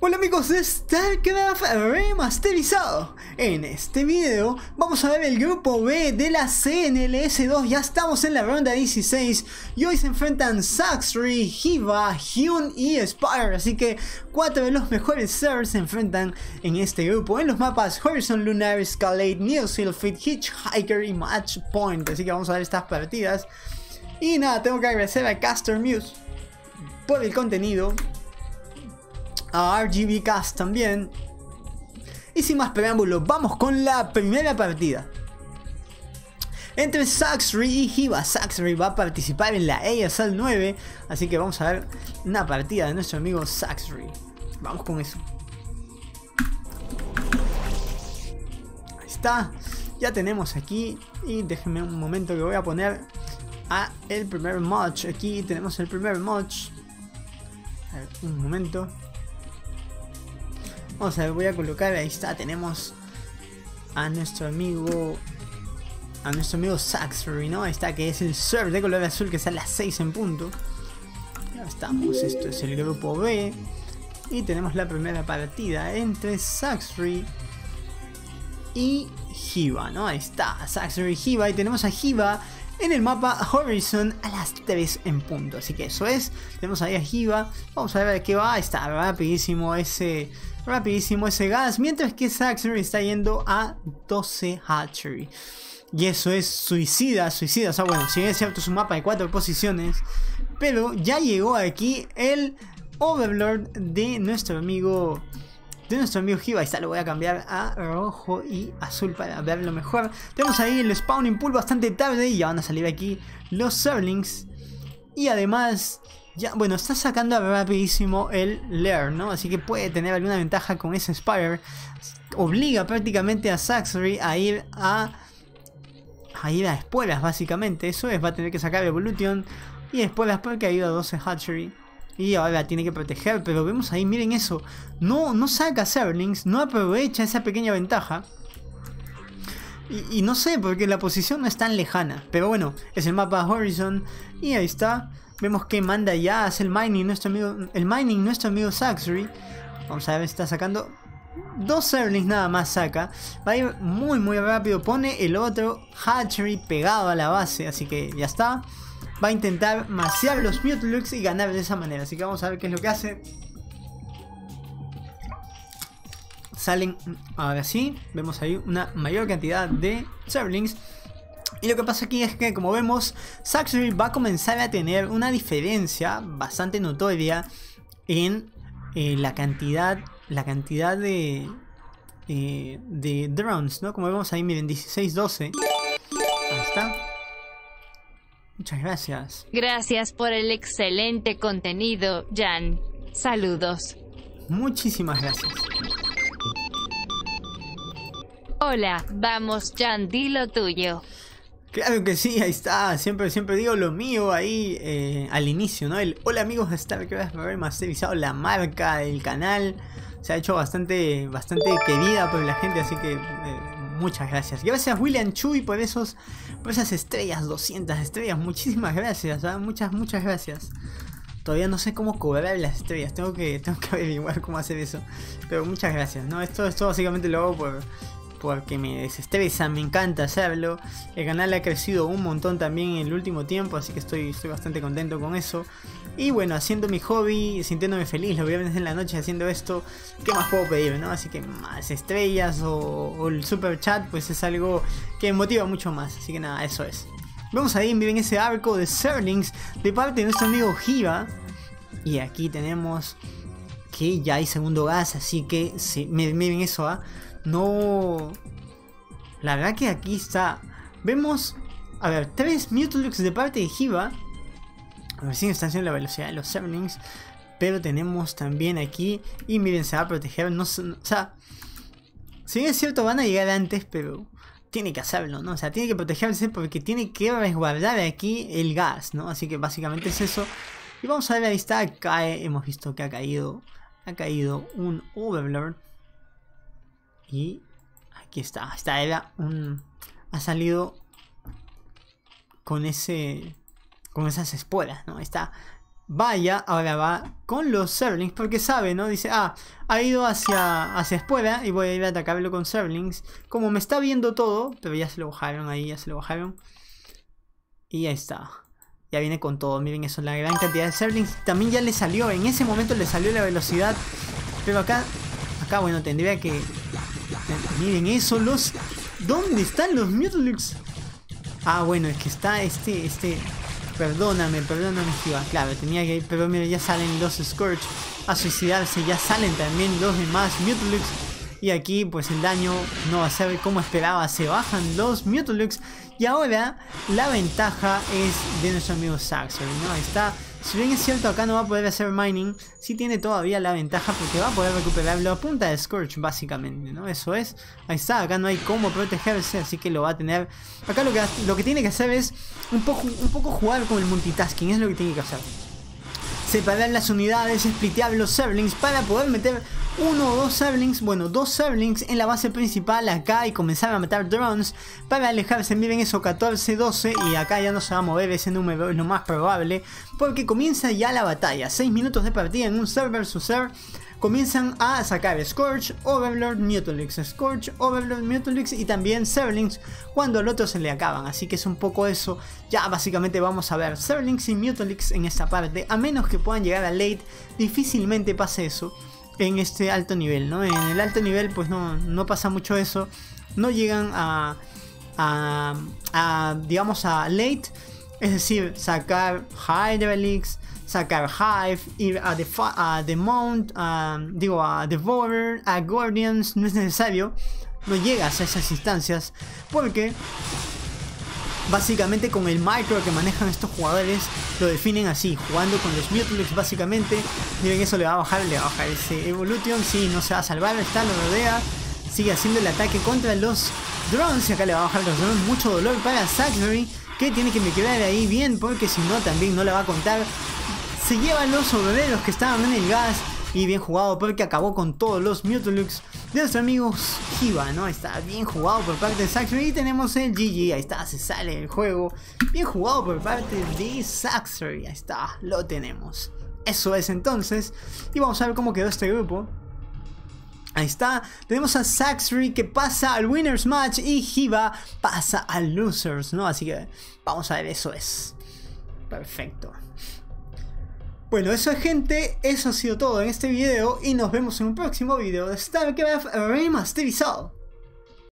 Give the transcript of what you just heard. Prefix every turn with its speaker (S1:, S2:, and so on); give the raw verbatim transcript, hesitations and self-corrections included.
S1: Hola amigos de StarCraft Remasterizado. En este video vamos a ver el grupo B de la C N L S dos. Ya estamos en la ronda dieciséis y hoy se enfrentan Saxry, Hiva, Hyun y Spire. Así que cuatro de los mejores servers se enfrentan en este grupo en los mapas Horizon Lunar, Escalade, Neo Sylphid, Hitchhiker y Match Point. Así que vamos a ver estas partidas. Y nada, tengo que agradecer a Caster Muse por el contenido, a R G B Cast también. Y sin más preámbulo, vamos con la primera partida entre Saxry y Hiva. Saxry va a participar en la A S L nueve, así que vamos a ver una partida de nuestro amigo Saxry. Vamos con eso. Ahí está. Ya tenemos aquí. Y déjenme un momento que voy a poner a el primer match. Aquí tenemos el primer match. A ver, un momento. Vamos a ver, voy a colocar, ahí está, tenemos a nuestro amigo A nuestro amigo Saxry, ¿no? Ahí está, que es el server de color azul que está a las seis en punto. Ya estamos, esto es el grupo B. Y tenemos la primera partida entre Saxry y Hiva, ¿no? Ahí está, Saxry y Hiva. Y tenemos a Hiva en el mapa Horizon a las tres en punto. Así que eso es, tenemos ahí a Hiva. Vamos a ver a qué va, ahí está, rapidísimo ese... Rapidísimo ese gas, mientras que Saxry está yendo a doce Hatchery. Y eso es suicida, suicida. O sea, bueno, si bien es cierto es un mapa de cuatro posiciones, pero ya llegó aquí el Overlord de nuestro amigo De nuestro amigo Hiva. Ahí está, lo voy a cambiar a rojo y azul para verlo mejor. Tenemos ahí el spawning pool bastante tarde y ya van a salir aquí los Zerglings. Y además... Ya, bueno, está sacando rapidísimo el Lair, ¿no? Así que puede tener alguna ventaja con ese Spire. Obliga prácticamente a Saxry a ir a... A ir a espuelas, básicamente. Eso es, va a tener que sacar Evolution y espuelas porque ha ido a doce Hatchery. Y ahora tiene que proteger, pero vemos ahí, miren eso. No, no saca Zerglings, no aprovecha esa pequeña ventaja. Y, y no sé, porque la posición no es tan lejana. Pero bueno, es el mapa Horizon y ahí está. Vemos que manda ya, hace el mining nuestro amigo, el mining nuestro amigo Saxry. Vamos a ver, está sacando dos Zerglings nada más saca. Va a ir muy muy rápido, pone el otro Hatchery pegado a la base, así que ya está. Va a intentar macear los Mutalux y ganar de esa manera, así que vamos a ver qué es lo que hace. Salen, ahora sí, vemos ahí una mayor cantidad de Zerglings. Y lo que pasa aquí es que, como vemos, Saxry va a comenzar a tener una diferencia bastante notoria en eh, la cantidad la cantidad de, eh, de drones, ¿no? Como vemos ahí, miren, dieciséis doce. Ahí está. Muchas gracias.
S2: Gracias por el excelente contenido, Jan. Saludos.
S1: Muchísimas gracias.
S2: Hola, vamos, Jan, di lo tuyo.
S1: Claro que sí, ahí está, siempre, siempre digo lo mío ahí eh, al inicio, ¿no? El hola amigos de StarCraft Remasterizado, la marca del canal se ha hecho bastante, bastante querida por la gente, así que eh, muchas gracias. Gracias William Chuy por esos, por esas estrellas, doscientas estrellas, muchísimas gracias, ¿eh? muchas, muchas gracias. Todavía no sé cómo cobrar las estrellas, tengo que, tengo que averiguar cómo hacer eso, pero muchas gracias, ¿no? Esto, esto básicamente lo hago por... porque me desestresa, me encanta hacerlo. El canal ha crecido un montón también en el último tiempo, así que estoy, estoy bastante contento con eso. Y bueno, haciendo mi hobby, sintiéndome feliz los viernes en la noche haciendo esto, ¿qué más puedo pedir, no? Así que más estrellas o, o el super chat, pues es algo que me motiva mucho más. Así que nada, eso es. Vamos ahí, miren ese arco de Zerglings de parte de nuestro amigo Hiva. Y aquí tenemos que ya hay segundo gas, así que sí, miren eso, ¿ah? ¿eh? No... La verdad que aquí está... Vemos... A ver, tres Mutalux de parte de Hiva. Recién está haciendo la velocidad de los Zerglings. Pero tenemos también aquí... Y miren, se va a proteger. No, o sea... Si bien es cierto, van a llegar antes, pero... Tiene que hacerlo, ¿no? O sea, tiene que protegerse porque tiene que resguardar aquí el gas, ¿no? Así que básicamente es eso. Y vamos a ver, ahí está, cae... Hemos visto que ha caído... Ha caído un Overlord. Y aquí está, esta era un... Ha salido con ese... Con esas esporas, ¿no? Está vaya, ahora va con los Zerglings, porque sabe, ¿no? Dice, ah, ha ido hacia, hacia Espuela y voy a ir a atacarlo con Zerglings. Como me está viendo todo, pero ya se lo bajaron ahí, ya se lo bajaron. Y ahí está. Ya viene con todo, miren eso, la gran cantidad de Zerglings. También ya le salió, en ese momento le salió la velocidad. Pero acá, acá bueno, tendría que... Miren eso, los... ¿Dónde están los Mutalics? Ah, bueno, es que está este, este... Perdóname, perdóname, Shiva. Claro, tenía que ir, pero mira, ya salen los Scourge a suicidarse. Ya salen también los demás Mutalics. Y aquí, pues el daño no va a ser como esperaba. Se bajan los Mutalics. Y ahora, la ventaja es de nuestro amigo Saxory, ¿no? Ahí está. Si bien es cierto, acá no va a poder hacer mining, sí tiene todavía la ventaja porque va a poder recuperarlo a punta de Scourge, básicamente, ¿no? Eso es. Ahí está, acá no hay cómo protegerse, así que lo va a tener. Acá lo que, lo que tiene que hacer es un poco, un poco jugar con el multitasking, es lo que tiene que hacer. Separar las unidades, splitear los Zerglings para poder meter uno o dos Zerglings, bueno, dos Zerglings en la base principal acá y comenzar a matar drones para alejarse. Miren eso, catorce, doce, y acá ya no se va a mover ese número, es lo más probable, porque comienza ya la batalla. seis minutos de partida en un Zerg versus Zerg. Comienzan a sacar Scourge, Overlord, Mutalix, Scourge, Overlord, Mutalix y también Zerglings cuando al otro se le acaban. Así que es un poco eso. Ya básicamente vamos a ver Zerglings y Mutalix en esta parte. A menos que puedan llegar a late, difícilmente pase eso en este alto nivel, ¿no? En el alto nivel pues no, no pasa mucho eso. No llegan a, a, a digamos a late. Es decir, sacar Hydralix, sacar Hive, ir a The, a the Mount, a, digo a Devourer, a Guardians, no es necesario, no llegas a esas instancias porque básicamente con el micro que manejan estos jugadores lo definen así, jugando con los Mutalix básicamente. Miren, eso le va a bajar, le va a bajar ese Evolution, sí, no se va a salvar, está, lo rodea, sigue haciendo el ataque contra los drones y acá le va a bajar los drones, mucho dolor para Saxbury, que tiene que me quedar ahí bien porque si no también no le va a contar. Se llevan los obreros que estaban en el gas y bien jugado porque acabó con todos los Mutalix de nuestro amigo Shiva, ¿no? Está bien jugado por parte de Saxbury y tenemos el G G, ahí está, se sale del juego. Bien jugado por parte de Saxbury, ahí está, lo tenemos. Eso es entonces, y vamos a ver cómo quedó este grupo. Ahí está, tenemos a Saxbury que pasa al Winners Match y Shiva pasa al Losers, ¿no? Así que vamos a ver, eso es. Perfecto. Bueno, eso es, gente, eso ha sido todo en este video y nos vemos en un próximo video de StarCraft Remasterizado.